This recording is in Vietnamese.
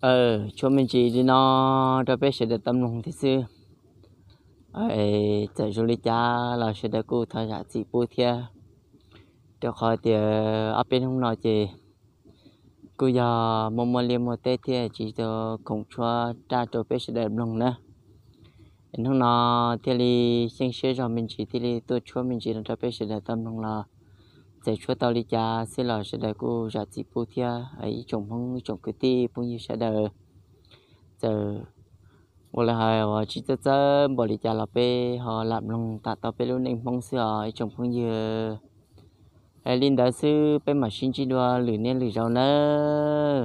cho mình chỉ đi nó cho bé sẽ được tâm lòng thế sư chạy du lịch cha là sẽ được cô thời gian chỉ bố thia cho khỏi thì ở bên không nói chị cô giờ mong liền một tết thì chỉ cho cùng cho cha cho bé sẽ được lòng nữa không nó thì li sinh sẽ cho mình chỉ thì li tôi cho mình chỉ cho bé sẽ được tâm lòng là chạy cho tao đi cha sẽ là sẽ được cô giá trị bố thia ấy trồng không trồng cái ti cũng như sẽ được giờ một là họ chỉ cho bỏ đi cha là pe họ làm lòng tạ tao pe luôn nên phong sửa trồng phong dừa ai linh đã sư pe mà xin chỉ đua lử nên lử rau nơ